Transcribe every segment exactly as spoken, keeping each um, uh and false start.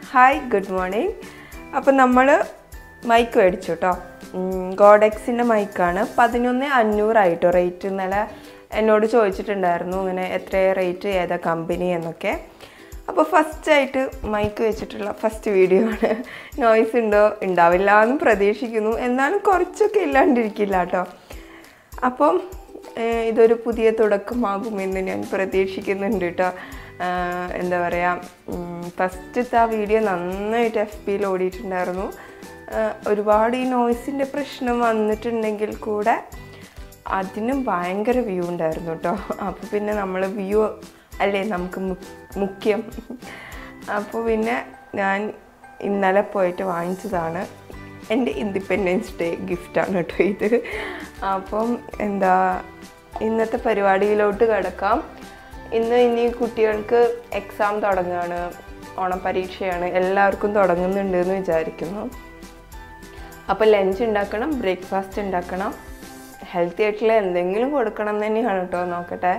Hi, good morning. അപ്പോൾ നമ്മൾ mic മേടിച്ചു കേട്ടോ. ഗോഡെക്സിൻ്റെ മൈക്കാണ്. പതിനൊന്ന് അഞ്ഞൂറായിട്ടോ റേറ്റ്. ഇന്നലെ എന്നോട് ചോദിച്ചിട്ടുണ്ടായിരുന്നു ഇങ്ങനെ എത്ര റേറ്റ് ഏതാ കമ്പനി എന്നൊക്കെ. അപ്പോൾ ഫസ്റ്റായിട്ട് മൈക്ക് വെച്ചിട്ടുള്ള ഫസ്റ്റ് വീഡിയോ ആണ്. നോയ്സ് ഉണ്ടോ ഉണ്ടാവില്ല എന്ന് പ്രതീക്ഷിക്കുന്നു. എന്നാലും കുറച്ചൊക്കെ ഇല്ലാണ്ടിരിക്കില്ല കേട്ടോ. അപ്പം ഇതൊരു പുതിയ തുടക്കമാകുമെന്ന് ഞാൻ പ്രതീക്ഷിക്കുന്നുണ്ട് കേട്ടോ. എന്താ പറയുക, ഫസ്റ്റത്തെ ആ വീഡിയോ നന്നായിട്ട് എഫ് പിയിൽ ഓടിയിട്ടുണ്ടായിരുന്നു. ഒരുപാട് ഈ നോയ്സിൻ്റെ പ്രശ്നം വന്നിട്ടുണ്ടെങ്കിൽ കൂടെ അതിനും ഭയങ്കര വ്യൂ ഉണ്ടായിരുന്നു കേട്ടോ. അപ്പോൾ പിന്നെ നമ്മൾ വ്യൂ അല്ലേ നമുക്ക് മുഖ്യം. അപ്പോൾ പിന്നെ ഞാൻ ഇന്നലെ പോയിട്ട് വാങ്ങിച്ചതാണ്. എൻ്റെ ഇൻഡിപെൻഡൻസ് ഡേ ഗിഫ്റ്റാണ് കേട്ടോ ഇത്. അപ്പം എന്താ ഇന്നത്തെ പരിപാടിയിലോട്ട് കിടക്കാം. ഇന്ന് ഇനി കുട്ടികൾക്ക് എക്സാം തുടങ്ങുകയാണ്, ഓണപരീക്ഷയാണ്, എല്ലാവർക്കും തുടങ്ങുന്നുണ്ട് എന്ന് വിചാരിക്കുന്നു. അപ്പോൾ ലഞ്ച് ഉണ്ടാക്കണം, ബ്രേക്ക്ഫാസ്റ്റ് ഉണ്ടാക്കണം, ഹെൽത്തി ആയിട്ടുള്ള എന്തെങ്കിലും കൊടുക്കണം എന്ന് തന്നെയാണ് കേട്ടോ. നോക്കട്ടെ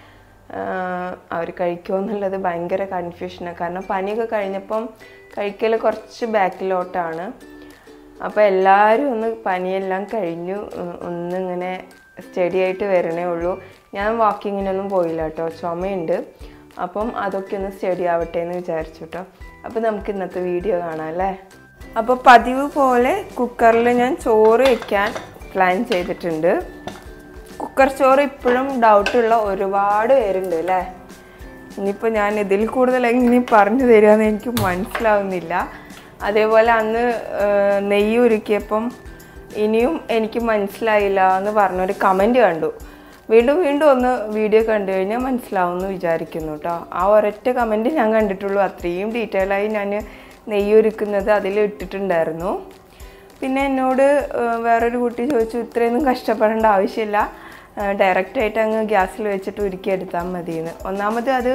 അവർ കഴിക്കുമോ എന്നുള്ളത് ഭയങ്കര കൺഫ്യൂഷനാണ്. കാരണം പനിയൊക്കെ കഴിഞ്ഞപ്പം കഴിക്കൽ കുറച്ച് ബാക്കിലോട്ടാണ്. അപ്പോൾ എല്ലാവരും ഒന്ന് പനിയെല്ലാം കഴിഞ്ഞു ഒന്നിങ്ങനെ സ്റ്റഡി ആയിട്ട് വരണേ ഉള്ളൂ. ഞാൻ വാക്കിങ്ങിനൊന്നും പോയില്ല കേട്ടോ, ചുമയുണ്ട്. അപ്പം അതൊക്കെ ഒന്ന് സ്റ്റഡി ആവട്ടെ എന്ന് വിചാരിച്ചു കേട്ടോ. അപ്പോൾ നമുക്ക് ഇന്നത്തെ വീഡിയോ കാണാം അല്ലേ. അപ്പോൾ പതിവ് പോലെ കുക്കറിൽ ഞാൻ ചോറ് വയ്ക്കാൻ പ്ലാൻ ചെയ്തിട്ടുണ്ട്. കുക്കർ ചോറ് ഇപ്പോഴും ഡൗട്ടുള്ള ഒരുപാട് പേരുണ്ട് അല്ലേ. ഇനിയിപ്പോൾ ഞാൻ ഇതിൽ കൂടുതൽ എങ്ങനെ പറഞ്ഞു തരികയെന്ന് എനിക്ക് മനസ്സിലാവുന്നില്ല. അതേപോലെ അന്ന് നെയ്യ് ഉരുക്കിയപ്പം ഇനിയും എനിക്ക് മനസ്സിലായില്ല എന്ന് പറഞ്ഞൊരു കമൻറ്റ് കണ്ടു. വീണ്ടും വീണ്ടും ഒന്ന് വീഡിയോ കണ്ടു കഴിഞ്ഞാൽ മനസ്സിലാവുമെന്ന് വിചാരിക്കുന്നു കേട്ടോ. ആ ഒരൊറ്റ കമൻറ്റ് ഞാൻ കണ്ടിട്ടുള്ളൂ. അത്രയും ഡീറ്റെയിലായി ഞാൻ നെയ്യ് ഒരുക്കുന്നത് അതിൽ ഇട്ടിട്ടുണ്ടായിരുന്നു. പിന്നെ എന്നോട് വേറൊരു കുട്ടി ചോദിച്ചു, ഇത്രയൊന്നും കഷ്ടപ്പെടേണ്ട ആവശ്യമില്ല, ഡയറക്റ്റായിട്ട് അങ്ങ് ഗ്യാസിൽ വെച്ചിട്ട് ഉരുക്കിയെടുത്താൽ മതിയെന്ന്. ഒന്നാമത് അത്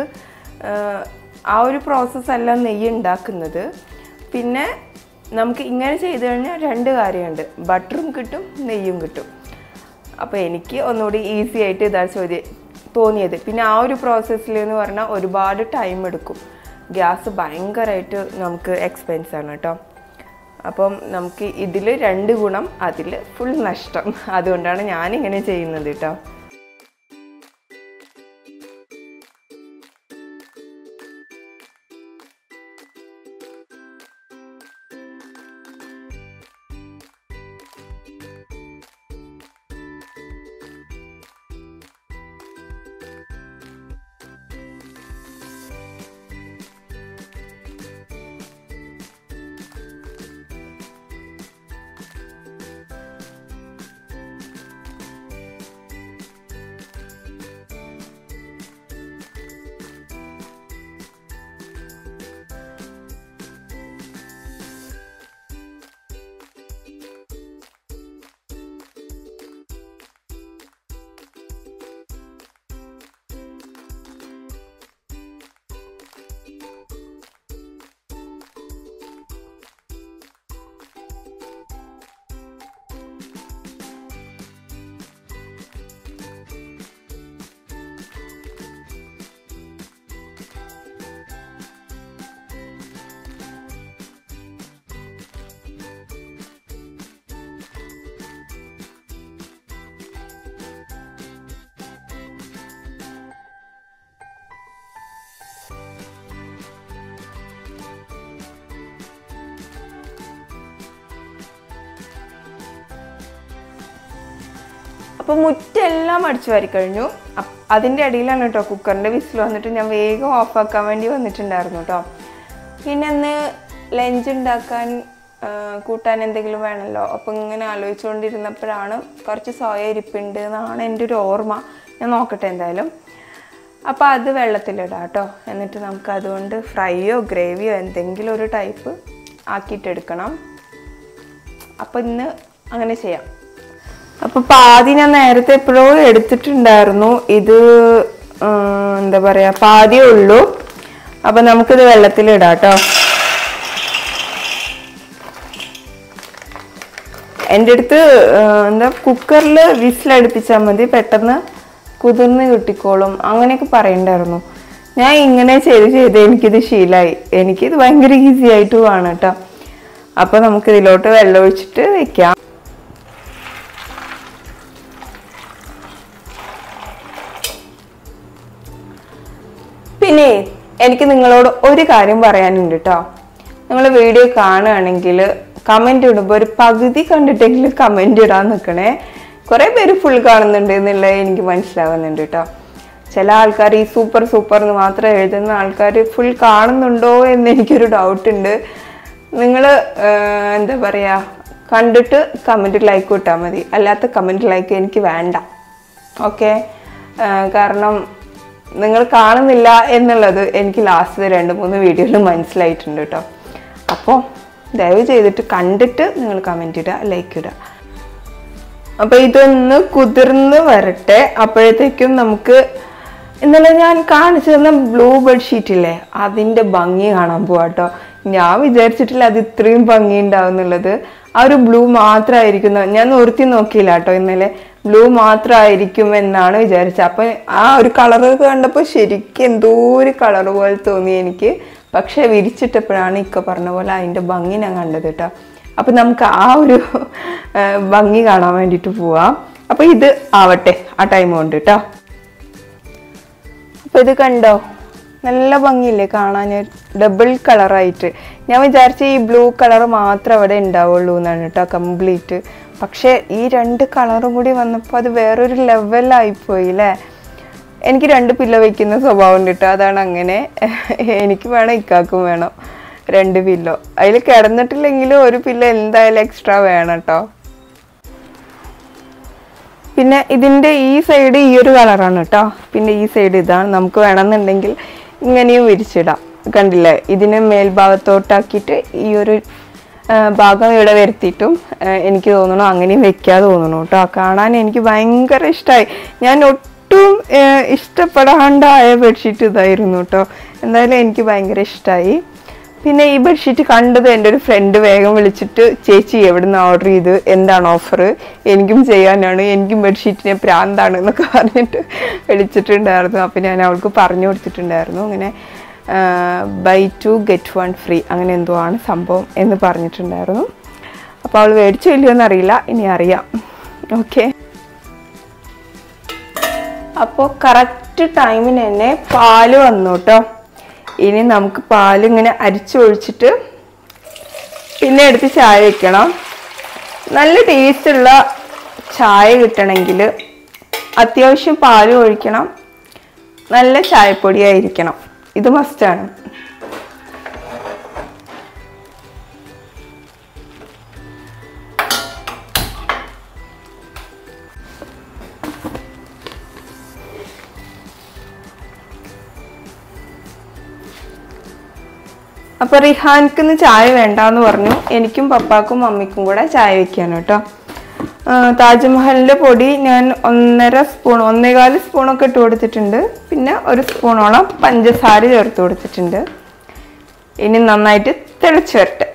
ആ ഒരു പ്രോസസ്സല്ല നെയ്യ് ഉണ്ടാക്കുന്നത്. പിന്നെ നമുക്ക് ഇങ്ങനെ ചെയ്ത് കഴിഞ്ഞാൽ രണ്ട് കാര്യമുണ്ട്, ബട്ടറും കിട്ടും നെയ്യും കിട്ടും. അപ്പോൾ എനിക്ക് ഒന്നുകൂടി ഈസി ആയിട്ട് ഇതാ ചോദ്യം തോന്നിയത്. പിന്നെ ആ ഒരു പ്രോസസ്സിൽ എന്ന് പറഞ്ഞാൽ ഒരുപാട് ടൈം എടുക്കും. ഗ്യാസ് ഭയങ്കരമായിട്ട് നമുക്ക് എക്സ്പെൻസാണ് കേട്ടോ. അപ്പം നമുക്ക് ഇതിൽ രണ്ട് ഗുണം, അതിൽ ഫുൾ നഷ്ടം. അതുകൊണ്ടാണ് ഞാനിങ്ങനെ ചെയ്യുന്നത് കേട്ടോ. അപ്പോൾ മുറ്റെല്ലാം അടിച്ചു വാരി കഴിഞ്ഞു. അതിൻ്റെ ഇടയിലാണ് കേട്ടോ കുക്കറിൻ്റെ വിസിൽ വന്നിട്ട് ഞാൻ വേഗം ഓഫാക്കാൻ വേണ്ടി വന്നിട്ടുണ്ടായിരുന്നു കേട്ടോ. പിന്നെ ഇന്ന് ലഞ്ച് ഉണ്ടാക്കാൻ കൂട്ടാൻ എന്തെങ്കിലും വേണമല്ലോ. അപ്പോൾ ഇങ്ങനെ ആലോചിച്ചുകൊണ്ടിരുന്നപ്പോഴാണ് കുറച്ച് സോയ ഇരിപ്പുണ്ട് എന്നാണ് എൻ്റെ ഒരു ഓർമ്മ. ഞാൻ നോക്കട്ടെ എന്തായാലും. അപ്പോൾ അത് വെള്ളത്തിലിടാം കേട്ടോ. എന്നിട്ട് നമുക്ക് അതുകൊണ്ട് ഫ്രൈയോ ഗ്രേവിയോ എന്തെങ്കിലും ഒരു ടൈപ്പ് ആക്കിയിട്ടെടുക്കണം. അപ്പോൾ ഇന്ന് അങ്ങനെ ചെയ്യാം. അപ്പോൾ പാതി ഞാൻ നേരത്തെ എപ്പോഴോ എടുത്തിട്ടുണ്ടായിരുന്നു. ഇത് എന്താ പറയുക, പാതിയേ ഉള്ളൂ. അപ്പം നമുക്കിത് വെള്ളത്തിലിടാം കേട്ടോ. എൻ്റെ അടുത്ത് എന്താ കുക്കറിൽ വിസിലടുപ്പിച്ചാൽ മതി, പെട്ടെന്ന് കുതിർന്ന് കിട്ടിക്കോളും അങ്ങനെയൊക്കെ പറയണ്ടായിരുന്നു. ഞാൻ ഇങ്ങനെ ചെയ്ത് ചെയ്ത് എനിക്കിത് ശീലമായി. എനിക്കിത് ഭയങ്കര ഈസി ആയിട്ടുമാണ് കേട്ടോ. അപ്പോൾ നമുക്ക് ഇതിലോട്ട് വെള്ളം ഒഴിച്ചിട്ട് വെക്കാം. പിന്നെ എനിക്ക് നിങ്ങളോട് ഒരു കാര്യം പറയാനുണ്ട് കേട്ടോ. നിങ്ങൾ വീഡിയോ കാണുകയാണെങ്കിൽ കമൻറ്റ് ഇടുമ്പോൾ ഒരു പകുതി കണ്ടിട്ടെങ്കിലും കമൻറ്റ് ഇടാൻ നിൽക്കണേ. കുറേ പേര് ഫുൾ കാണുന്നുണ്ട് എന്നുള്ളത് എനിക്ക് മനസ്സിലാവുന്നുണ്ട് കേട്ടോ. ചില ആൾക്കാർ ഈ സൂപ്പർ സൂപ്പർ എന്ന് മാത്രം എഴുതുന്ന ആൾക്കാർ ഫുൾ കാണുന്നുണ്ടോ എന്ന് എനിക്കൊരു ഡൗട്ടുണ്ട്. നിങ്ങൾ എന്താ പറയുക, കണ്ടിട്ട് കമൻറ്റ് ലൈക്ക് ഇട്ടാൽ മതി, അല്ലാത്ത കമൻറ്റ് ലൈക്ക് എനിക്ക് വേണ്ട. ഓക്കെ, കാരണം നിങ്ങൾ കാണുന്നില്ല എന്നുള്ളത് എനിക്ക് ലാസ്റ്റ് രണ്ട് മൂന്ന് വീഡിയോയിൽ മനസ്സിലായിട്ടുണ്ട് കേട്ടോ. അപ്പോൾ ദയവ് ചെയ്തിട്ട് കണ്ടിട്ട് നിങ്ങൾ കമൻറ്റ് ഇടുക, ലൈക്ക് ഇടുക. അപ്പോൾ ഇതൊന്ന് കുതിർന്ന് വരട്ടെ. അപ്പോഴത്തേക്കും നമുക്ക് ഇന്നലെ ഞാൻ കാണിച്ചു തന്ന ബ്ലൂ ബെഡ്ഷീറ്റില്ലേ, അതിൻ്റെ ഭംഗി കാണാൻ പോവാം കേട്ടോ. ഞാൻ വിചാരിച്ചിട്ടില്ല അത് ഇത്രയും ഭംഗി ഉണ്ടാവും എന്നുള്ളത്. ആ ഒരു ബ്ലൂ മാത്രമായിരിക്കും, ഞാൻ നിർത്തി നോക്കിയില്ല കേട്ടോ ഇന്നലെ, ബ്ലൂ മാത്രമായിരിക്കും എന്നാണ് വിചാരിച്ചത്. അപ്പം ആ ഒരു കളറ് കണ്ടപ്പോൾ ശരിക്കും എന്തോ ഒരു കളർ പോലെ തോന്നി എനിക്ക്. പക്ഷെ വിരിച്ചിട്ടപ്പോഴാണ് ഇക്ക പറഞ്ഞ പോലെ അതിൻ്റെ ഭംഗി ഞാൻ കണ്ടത് കേട്ടോ. അപ്പം നമുക്ക് ആ ഒരു ഭംഗി കാണാൻ വേണ്ടിയിട്ട് പോവാം. അപ്പം ഇത് ആവട്ടെ ആ ടൈം കൊണ്ട് കേട്ടോ. അപ്പം ഇത് കണ്ടോ, നല്ല ഭംഗിയില്ലേ കാണാൻ, ഡബിൾ കളറായിട്ട്. ഞാൻ വിചാരിച്ച ഈ ബ്ലൂ കളർ മാത്രം അവിടെ ഉണ്ടാവുള്ളൂ എന്നാണ് കേട്ടോ കംപ്ലീറ്റ്. പക്ഷേ ഈ രണ്ട് കളറും കൂടി വന്നപ്പോൾ അത് വേറൊരു ലെവലായിപ്പോയി അല്ലേ. എനിക്ക് രണ്ട് പില്ലോ വയ്ക്കുന്ന സ്വഭാവം ഉണ്ട് കേട്ടോ, അതാണ് അങ്ങനെ. എനിക്ക് വേണം, ഇക്കാക്കും വേണം രണ്ട് പില്ലോ. അതിൽ കിടന്നിട്ടില്ലെങ്കിലും ഒരു പില്ലോ എന്തായാലും എക്സ്ട്രാ വേണം കേട്ടോ. പിന്നെ ഇതിൻ്റെ ഈ സൈഡ് ഈ ഒരു കളറാണ് കേട്ടോ, പിന്നെ ഈ സൈഡ് ഇതാണ്. നമുക്ക് വേണമെന്നുണ്ടെങ്കിൽ ഇങ്ങനെയും വിരിച്ചിടാം. കണ്ടില്ലേ, ഇതിനെ മേൽഭാഗത്തോട്ടാക്കിയിട്ട് ഈ ഒരു ഭാഗം ഇവിടെ വരുത്തിയിട്ടും എനിക്ക് തോന്നണു അങ്ങനെയും വെക്കാതെ തോന്നണു കേട്ടോ. കാണാൻ എനിക്ക് ഭയങ്കര ഇഷ്ടമായി. ഞാൻ ഒട്ടും ഇഷ്ടപ്പെടാണ്ടായ ബെഡ്ഷീറ്റ് ഇതായിരുന്നു കേട്ടോ. എന്തായാലും എനിക്ക് ഭയങ്കര ഇഷ്ടമായി. പിന്നെ ഈ ബെഡ്ഷീറ്റ് കണ്ടത് എൻ്റെ ഒരു ഫ്രണ്ട് വേഗം വിളിച്ചിട്ട്, ചേച്ചി എവിടെ നിന്ന് ഓർഡർ ചെയ്ത്, എന്താണ് ഓഫർ, എനിക്കും ചെയ്യാനാണ്, എനിക്കും ബെഡ്ഷീറ്റിനെ പ്രാന്താണ് എന്നൊക്കെ പറഞ്ഞിട്ട് വിളിച്ചിട്ടുണ്ടായിരുന്നു. അപ്പോൾ ഞാൻ അവൾക്ക് പറഞ്ഞു കൊടുത്തിട്ടുണ്ടായിരുന്നു ഇങ്ങനെ buy two get one free അങ്ങനെ എന്തോ ആണ് സംഭവം എന്ന് പറഞ്ഞിട്ടുണ്ടായിരുന്നു. അപ്പോൾ അവൾ മേടിച്ചോ ഇല്ലയോ എന്നറിയില്ല, ഇനി അറിയാം. ഓക്കെ, അപ്പോൾ കറക്റ്റ് ടൈമിന് തന്നെ പാല് വന്നു കേട്ടോ. ഇനി നമുക്ക് പാലിങ്ങനെ അരിച്ചൊഴിച്ചിട്ട് പിന്നെ എടുത്ത് ചായ വെക്കണം. നല്ല ടേസ്റ്റുള്ള ചായ കിട്ടണമെങ്കിൽ അത്യാവശ്യം പാലും ഒഴിക്കണം, നല്ല ചായപ്പൊടിയായിരിക്കണം, ഇത് മസ്റ്റാണ്. അപ്പോൾ റിഹാൻക്കിന്ന് ചായ വേണ്ടാന്ന് പറഞ്ഞു. എനിക്കും പപ്പാക്കും മമ്മിക്കും കൂടെ ചായ വെക്കാണ് കേട്ടോ. താജ്മഹലിൻ്റെ പൊടി ഞാൻ ഒന്നര സ്പൂൺ ഒന്നേകാല് സ്പൂണൊക്കെ ഇട്ട് കൊടുത്തിട്ടുണ്ട്. പിന്നെ ഒരു സ്പൂണോളം പഞ്ചസാര ചേർത്ത് കൊടുത്തിട്ടുണ്ട്. ഇനി നന്നായിട്ട് തിളച്ച് വരട്ടെ.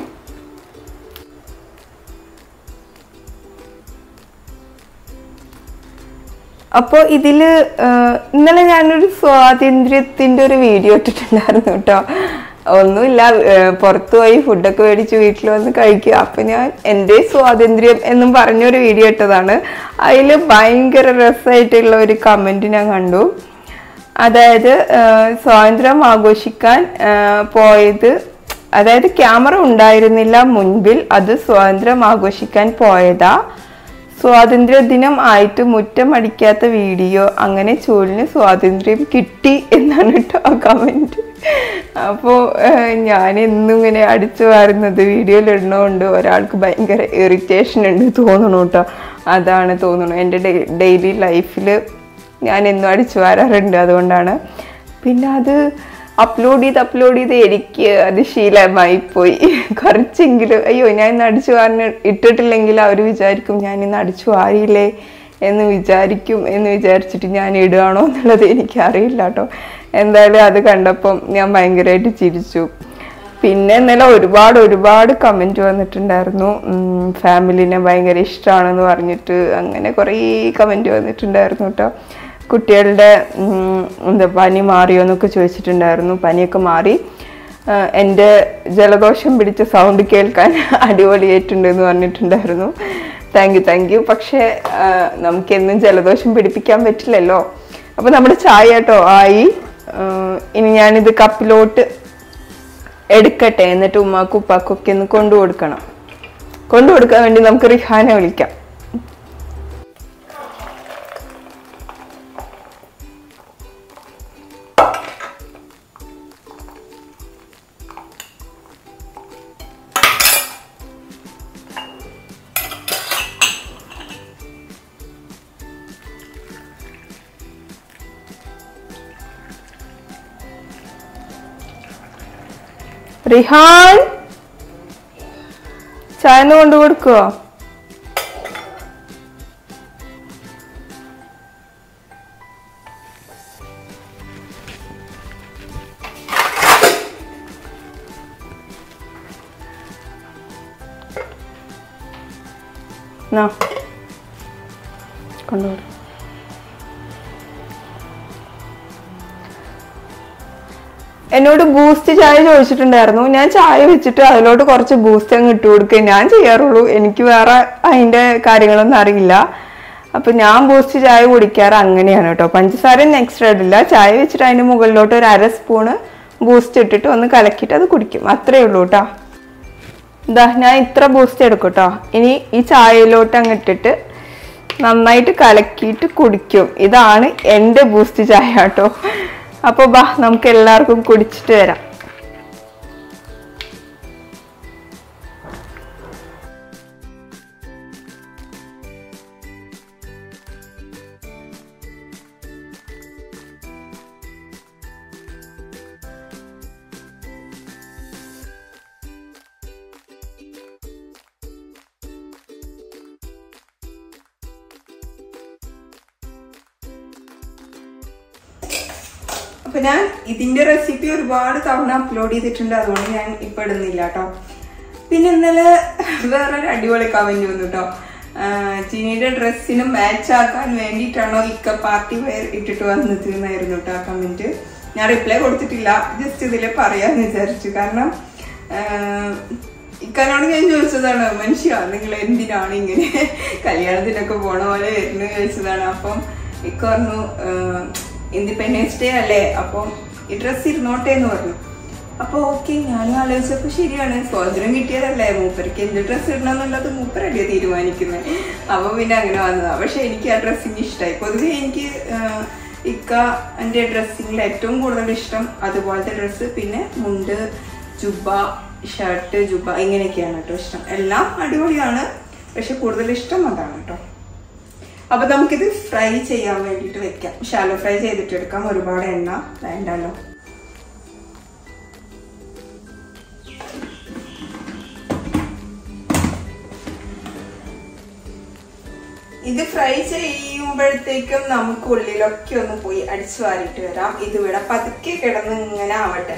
അപ്പോൾ ഇതിൽ ഇന്നലെ ഞാനൊരു സ്വാതന്ത്ര്യത്തിൻ്റെ ഒരു വീഡിയോ ഇട്ടിട്ടുണ്ടായിരുന്നു കേട്ടോ. ഒന്നുമില്ല, പുറത്തു പോയി ഫുഡൊക്കെ മേടിച്ച് വീട്ടിൽ വന്ന് കഴിക്കുക. അപ്പം ഞാൻ എൻ്റെ സ്വാതന്ത്ര്യം എന്നും പറഞ്ഞൊരു വീഡിയോ ഇട്ടതാണ്. അതിൽ ഭയങ്കര രസമായിട്ടുള്ള ഒരു കമൻറ്റ് ഞാൻ കണ്ടു. അതായത് സ്വാതന്ത്ര്യം ആഘോഷിക്കാൻ പോയത്, അതായത് ക്യാമറ ഉണ്ടായിരുന്നില്ല മുൻപിൽ, അത് സ്വാതന്ത്ര്യം ആഘോഷിക്കാൻ പോയതാ, സ്വാതന്ത്ര്യ ദിനം ആയിട്ട് മുറ്റം അടിക്കാത്ത വീഡിയോ, അങ്ങനെ ചൂടിന് സ്വാതന്ത്ര്യം കിട്ടി എന്നാണ് കേട്ടോ ആ കമൻറ്റ്. അപ്പോൾ ഞാൻ എന്നും ഇങ്ങനെ അടിച്ചു വാരുന്നത് വീഡിയോയിൽ ഇടണോണ്ട് ഒരാൾക്ക് ഭയങ്കര ഇറിറ്റേഷൻ ഉണ്ട് തോന്നണു കേട്ടോ. അതാണ് തോന്നുന്നു, എൻ്റെ ഡെയിലി ലൈഫിൽ ഞാൻ എന്നും അടിച്ചു വാരാറുണ്ട്, അതുകൊണ്ടാണ്. പിന്നെ അത് അപ്ലോഡ് ചെയ്ത് അപ്ലോഡ് ചെയ്ത് എനിക്ക് അത് ശീലമായി പോയി. കുറച്ചെങ്കിലും അയ്യോ ഞാൻ ഇന്ന് അടിച്ചു വാരിന് ഇട്ടിട്ടില്ലെങ്കിൽ അവർ വിചാരിക്കും ഞാൻ ഇന്ന് അടിച്ചു വാരിയില്ലേ എന്ന് വിചാരിക്കും എന്ന് വിചാരിച്ചിട്ട് ഞാൻ ഇടുകയാണോ എന്നുള്ളത് എനിക്കറിയില്ല കേട്ടോ. എന്തായാലും അത് കണ്ടപ്പം ഞാൻ ഭയങ്കരമായിട്ട് ചിരിച്ചു. പിന്നെ ഇന്നലെ ഒരുപാട് ഒരുപാട് കമൻറ്റ് വന്നിട്ടുണ്ടായിരുന്നു. ഫാമിലിനെ ഭയങ്കര ഇഷ്ടമാണെന്ന് പറഞ്ഞിട്ട് അങ്ങനെ കുറേ കമൻറ്റ് വന്നിട്ടുണ്ടായിരുന്നു കേട്ടോ. കുട്ടികളുടെ എന്താ പനി മാറിയോ എന്നൊക്കെ ചോദിച്ചിട്ടുണ്ടായിരുന്നു. പനിയൊക്കെ മാറി. എൻ്റെ ജലദോഷം പിടിച്ച സൗണ്ട് കേൾക്കാൻ അടിപൊളിയായിട്ടുണ്ട് എന്ന് പറഞ്ഞിട്ടുണ്ടായിരുന്നു. Thank you thank you. പക്ഷേ നമുക്കെന്നും ജലദോഷം പിടിപ്പിക്കാൻ പറ്റില്ലല്ലോ. അപ്പോൾ നമ്മുടെ ചായ കേട്ടോ ആയി. ഇനി ഞാനിത് കപ്പിലോട്ട് എടുക്കട്ടെ, എന്നിട്ട് ഉമ്മാക്കും ഉപ്പാക്കും ഒക്കെ ഒന്ന് കൊണ്ടു കൊടുക്കണം. കൊണ്ടു കൊടുക്കാൻ വേണ്ടി നമുക്ക് റിഹാനെ വിളിക്കാം. റിഹാൻ, ചായ ഒന്ന് കൊണ്ടു കൊടുക്കുവോ? കൊണ്ടുപോകും. എന്നോട് ബൂസ്റ്റ് ചായ ചോദിച്ചിട്ടുണ്ടായിരുന്നു. ഞാൻ ചായ വെച്ചിട്ട് അതിലോട്ട് കുറച്ച് ബൂസ്റ്റ് അങ്ങ് ഇട്ട് കൊടുക്കുക ഞാൻ ചെയ്യാറുള്ളൂ. എനിക്ക് വേറെ അതിൻ്റെ കാര്യങ്ങളൊന്നും അറിയില്ല. അപ്പം ഞാൻ ബൂസ്റ്റ് ചായ കുടിക്കാറ് അങ്ങനെയാണ് കേട്ടോ. പഞ്ചസാരയും എക്സ്ട്രാ ഇടില്ല. ചായ വെച്ചിട്ട് അതിൻ്റെ മുകളിലോട്ട് ഒരു അര സ്പൂണ് ബൂസ്റ്റ് ഇട്ടിട്ട് ഒന്ന് കലക്കിയിട്ട് അത് കുടിക്കും. അത്രയേ ഉള്ളൂ കേട്ടോ. ഇതാ ഞാൻ ഇത്ര ബൂസ്റ്റ് എടുക്കും കേട്ടോ. ഇനി ഈ ചായയിലോട്ട് അങ്ങ് ഇട്ടിട്ട് നന്നായിട്ട് കലക്കിയിട്ട് കുടിക്കും. ഇതാണ് എൻ്റെ ബൂസ്റ്റ് ചായ കേട്ടോ. അപ്പോൾ ബാ നമുക്ക് എല്ലാവർക്കും കുടിച്ചിട്ട് വരാം. അപ്പൊ ഞാൻ ഇതിന്റെ റെസിപ്പി ഒരുപാട് തവണ അപ്ലോഡ് ചെയ്തിട്ടുണ്ട്, അതുകൊണ്ട് ഞാൻ ഇപ്പൊ ഇടുന്നില്ല കേട്ടോ. പിന്നെ ഇന്നലെ വേറൊരു അടിപൊളി കമന്റ് വന്നു കേട്ടോ. ജിനിയുടെ ഡ്രസ്സിന് മാച്ച് ആക്കാൻ വേണ്ടിയിട്ടാണോ ഇക്ക പാർട്ടി വെയർ ഇട്ടിട്ട് വന്നത് എന്നായിരുന്നു കേട്ടോ ആ കമന്റ്. ഞാൻ റിപ്ലൈ കൊടുത്തിട്ടില്ല, ജസ്റ്റ് ഇതിൽ പറയാന്ന് വിചാരിച്ചു. കാരണം ഇക്കാനോട് ഞാൻ ചോദിച്ചതാണ്, മനുഷ്യ നിങ്ങൾ എന്തിനാണ് ഇങ്ങനെ കല്യാണത്തിനൊക്കെ പോണ പോലെ വരുന്നു ചോദിച്ചതാണ്. അപ്പം ഇക്ക പറഞ്ഞു ഇൻഡിപെൻഡൻസ് ഡേ അല്ലേ, അപ്പം ഈ ഡ്രസ്സ് ഇരുന്നോട്ടെ എന്ന് പറഞ്ഞു. അപ്പോൾ ഓക്കെ, ഞാനും ആലോചിച്ചപ്പോൾ ശരിയാണ്, സ്വാതന്ത്ര്യം കിട്ടിയതല്ലേ, മൂപ്പർക്ക് എന്ത് ഡ്രസ്സ് ഇടണം എന്നുള്ളത് മൂപ്പരല്ലേ തീരുമാനിക്കുന്നത്. അപ്പോൾ പിന്നെ അങ്ങനെ വന്നതാണ്. പക്ഷെ എനിക്ക് ആ ഡ്രസ്സിങ് ഇഷ്ടമായി. പൊതുവെ എനിക്ക് ഇക്ക എൻ്റെ ഡ്രസ്സിങ്ങിൽ ഏറ്റവും കൂടുതൽ ഇഷ്ടം അതുപോലത്തെ ഡ്രസ്സ്, പിന്നെ മുണ്ട്, ജുബ, ഷർട്ട്, ജുബ ഇങ്ങനെയൊക്കെയാണ് കേട്ടോ ഇഷ്ടം. എല്ലാം അടിപൊളിയാണ്, പക്ഷെ കൂടുതൽ ഇഷ്ടം അതാണ് കേട്ടോ. അപ്പൊ നമുക്കിത് ഫ്രൈ ചെയ്യാൻ വേണ്ടിയിട്ട് വെക്കാം. ഷാലോ ഫ്രൈ ചെയ്തിട്ട് എടുക്കാം, ഒരുപാട് എണ്ണ വേണ്ടല്ലോ. ഇത് ഫ്രൈ ചെയ്യുമ്പോഴത്തേക്കും നമുക്ക് ഉള്ളിലൊക്കെ ഒന്ന് പോയി അടിച്ചു വാരിയിട്ട് വരാം. ഇതിവിടെ പതുക്കെ കിടന്ന് ഇങ്ങനെ ആവട്ടെ.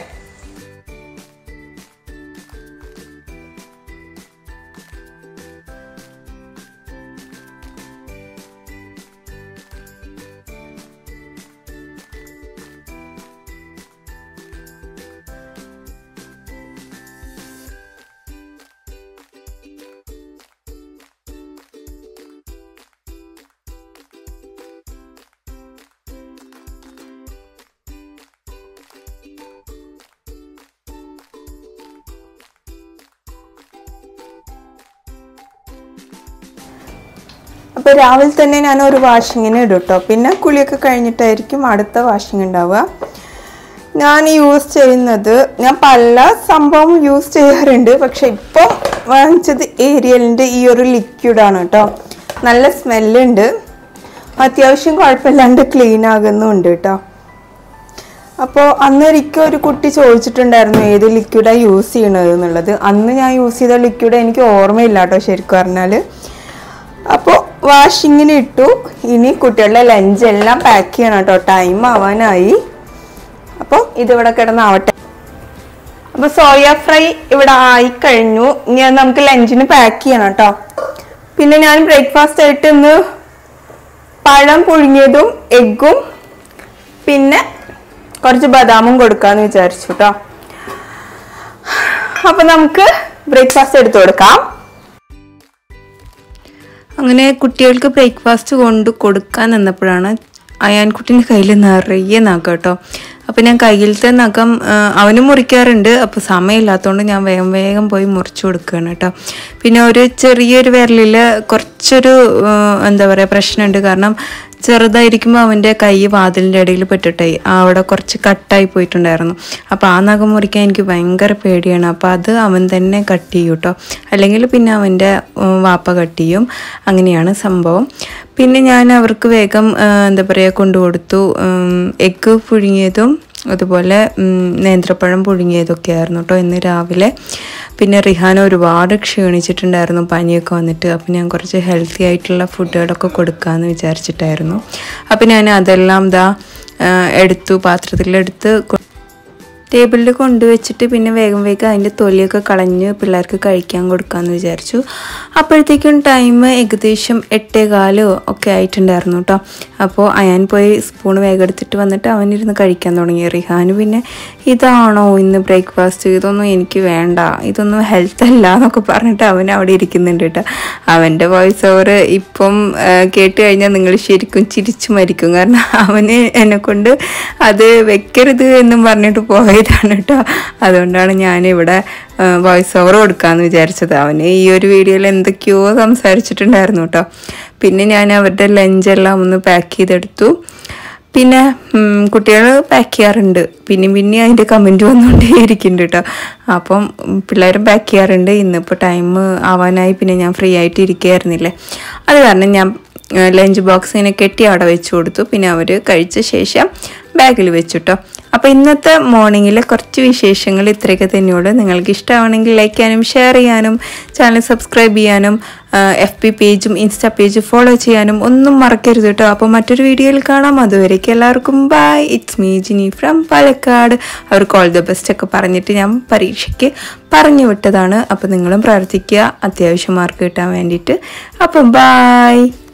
അപ്പോൾ രാവിലെ തന്നെ ഞാൻ ഒരു വാഷിങ്ങിന് ഇടും കേട്ടോ. പിന്നെ കുളിയൊക്കെ കഴിഞ്ഞിട്ടായിരിക്കും അടുത്ത വാഷിങ് ഉണ്ടാവുക. ഞാൻ യൂസ് ചെയ്യുന്നത്, ഞാൻ പല സംഭവം യൂസ് ചെയ്യാറുണ്ട്, പക്ഷെ ഇപ്പോൾ വാങ്ങിച്ചത് ഏരിയലിൻ്റെ ഈ ഒരു ലിക്വിഡാണ് കേട്ടോ. നല്ല സ്മെല്ലുണ്ട്, അത്യാവശ്യം കുഴപ്പമില്ലാണ്ട് ക്ലീൻ ആകുന്നുണ്ട് കേട്ടോ. അപ്പോൾ അന്നൊരിക്കൽ ഒരു കുട്ടി ചോദിച്ചിട്ടുണ്ടായിരുന്നു ഏത് ലിക്വിഡാണ് യൂസ് ചെയ്യണത് എന്നുള്ളത്. അന്ന് ഞാൻ യൂസ് ചെയ്ത ലിക്വിഡ് എനിക്ക് ഓർമ്മയില്ല കേട്ടോ ശരിക്കും പറഞ്ഞാൽ. അപ്പോൾ വാഷിങ്ങിന് ഇട്ടു. ഇനി കുട്ടികളുടെ ലഞ്ചെല്ലാം പാക്ക് ചെയ്യണം കേട്ടോ, ടൈം ആവാനായി. അപ്പോൾ ഇതിവിടെ കിടന്നാവട്ടെ. അപ്പോൾ സോയ ഫ്രൈ ഇവിടെ ആയി കഴിഞ്ഞു. ഇനി നമുക്ക് ലഞ്ചിന് പാക്ക് ചെയ്യണം കേട്ടോ. പിന്നെ ഞാൻ ബ്രേക്ക്ഫാസ്റ്റ് ആയിട്ട് ഇന്ന് പഴം പുഴുങ്ങിയതും എഗ്ഗും പിന്നെ കുറച്ച് ബദാമും കൊടുക്കാന്ന് വിചാരിച്ചു കേട്ടോ. അപ്പൊ നമുക്ക് ബ്രേക്ക്ഫാസ്റ്റ് എടുത്തു കൊടുക്കാം. അങ്ങനെ കുട്ടികൾക്ക് ബ്രേക്ക്ഫാസ്റ്റ് കൊണ്ട് കൊടുക്കാൻ നിന്നപ്പോഴാണ് അയാൻകുട്ടിൻ്റെ കയ്യിൽ നിറയെ നഖം കേട്ടോ. അപ്പോൾ ഞാൻ കയ്യിലത്തെ നഖം അവനും മുറിക്കാറുണ്ട്. അപ്പോൾ സമയമില്ലാത്തതുകൊണ്ട് ഞാൻ വേഗം വേഗം പോയി മുറിച്ചു കൊടുക്കുകയാണ് കേട്ടോ. പിന്നെ ഒരു ചെറിയൊരു വിരലിൽ കുറച്ചൊരു എന്താ പറയുക പ്രശ്നമുണ്ട്. കാരണം ചെറുതായിരിക്കുമ്പോൾ അവൻ്റെ കൈ വാതിലിൻ്റെ ഇടയിൽ പെട്ടിട്ടേ അവിടെ കുറച്ച് കട്ടായി പോയിട്ടുണ്ടായിരുന്നു. അപ്പോൾ ആ നഖം മുറിക്കാൻ എനിക്ക് ഭയങ്കര പേടിയാണ്. അപ്പോൾ അത് അവൻ തന്നെ കട്ട് ചെയ്യും കേട്ടോ. അല്ലെങ്കിൽ പിന്നെ അവൻ്റെ വാപ്പ കട്ട് ചെയ്യും. അങ്ങനെയാണ് സംഭവം. പിന്നെ ഞാൻ അവർക്ക് വേഗം എന്താ പറയുക കൊണ്ടുകൊടുത്തു. എഗ്ഗ് പുഴുങ്ങിയതും അതുപോലെ നേന്ത്രപ്പഴം പുഴുങ്ങിയതൊക്കെ ആയിരുന്നു കേട്ടോ ഇന്ന് രാവിലെ. പിന്നെ റിഹാന ഒരുപാട് ക്ഷീണിച്ചിട്ടുണ്ടായിരുന്നു പനിയൊക്കെ വന്നിട്ട്. അപ്പം ഞാൻ കുറച്ച് ഹെൽത്തി ആയിട്ടുള്ള ഫുഡുകളൊക്കെ കൊടുക്കാമെന്ന് വിചാരിച്ചിട്ടായിരുന്നു. അപ്പം ഞാൻ അതെല്ലാം ദാ എടുത്തു, പാത്രത്തിലെടുത്ത് ടേബിളിൽ കൊണ്ടുവച്ചിട്ട് പിന്നെ വേഗം വേഗം അതിൻ്റെ തൊലിയൊക്കെ കളഞ്ഞ് പിള്ളേർക്ക് കഴിക്കാൻ കൊടുക്കാമെന്ന് വിചാരിച്ചു. അപ്പോഴത്തേക്കും ടൈം ഏകദേശം എട്ടേ കാലോ ഒക്കെ ആയിട്ടുണ്ടായിരുന്നു കേട്ടോ. അപ്പോൾ അയാൻ പോയി സ്പൂൺ വേഗം എടുത്തിട്ട് വന്നിട്ട് അവനിരുന്ന് കഴിക്കാൻ തുടങ്ങി. റിഹാന് പിന്നെ ഇതാണോ ഇന്ന് ബ്രേക്ക്ഫാസ്റ്റ്, ഇതൊന്നും എനിക്ക് വേണ്ട, ഇതൊന്നും ഹെൽത്ത് അല്ല എന്നൊക്കെ പറഞ്ഞിട്ട് അവൻ അവിടെ ഇരിക്കുന്നുണ്ട് കേട്ടോ. അവൻ്റെ വോയിസ് ഓവർ ഇപ്പം കേട്ട് കഴിഞ്ഞാൽ നിങ്ങൾ ശരിക്കും ചിരിച്ചു മരിക്കും. കാരണം അവന് എന്നെക്കൊണ്ട് അത് വെക്കരുത് എന്നും പറഞ്ഞിട്ട് പോയ ഇതാണ് കേട്ടോ. അതുകൊണ്ടാണ് ഞാനിവിടെ വോയിസ് ഓവർ കൊടുക്കാമെന്ന് വിചാരിച്ചത്. അവന് ഈ ഒരു വീഡിയോയിൽ എന്തൊക്കെയോ സംസാരിച്ചിട്ടുണ്ടായിരുന്നു കേട്ടോ. പിന്നെ ഞാൻ അവരുടെ ലഞ്ചെല്ലാം ഒന്ന് പാക്ക് ചെയ്തെടുത്തു. പിന്നെ കുട്ടികൾ പാക്ക് ചെയ്യാറുണ്ട്, പിന്നെയും പിന്നെ അതിൻ്റെ കമൻറ്റ് വന്നുകൊണ്ടേ ഇരിക്കുന്നുണ്ട് കേട്ടോ. അപ്പം പിള്ളേരും പാക്ക് ചെയ്യാറുണ്ട്. ഇന്നിപ്പോൾ ടൈം ആവാനായി, പിന്നെ ഞാൻ ഫ്രീ ആയിട്ട് ഇരിക്കുകയായിരുന്നില്ലേ, അത് കാരണം ഞാൻ ലഞ്ച് ബോക്സ് ഇങ്ങനെ കെട്ടി അവിടെ വെച്ച് കൊടുത്തു. പിന്നെ അവർ കഴിച്ച ശേഷം ബാഗിൽ വെച്ചു കേട്ടോ. അപ്പോൾ ഇന്നത്തെ മോർണിംഗിലെ കുറച്ച് വിശേഷങ്ങൾ ഇത്രയൊക്കെ തന്നെയുള്ളൂ. നിങ്ങൾക്ക് ഇഷ്ടമാണെങ്കിൽ ലൈക്ക് ചെയ്യാനും ഷെയർ ചെയ്യാനും ചാനൽ സബ്സ്ക്രൈബ് ചെയ്യാനും എഫ് പി പേജും ഇൻസ്റ്റാ പേജും ഫോളോ ചെയ്യാനും ഒന്നും മറക്കരുത് കേട്ടോ. അപ്പോൾ മറ്റൊരു വീഡിയോയിൽ കാണാം. അതുവരേക്കും എല്ലാവർക്കും bye. It's me Jini from Palakkad. അവർക്ക് ഓൾ ദ ബെസ്റ്റ് ഒക്കെ പറഞ്ഞിട്ട് ഞാൻ പരീക്ഷയ്ക്ക് പറഞ്ഞു വിട്ടതാണ്. അപ്പോൾ നിങ്ങളും പ്രാർത്ഥിക്കുക അത്യാവശ്യം മാർക്ക് കിട്ടാൻ വേണ്ടിയിട്ട്. അപ്പം ബൈ.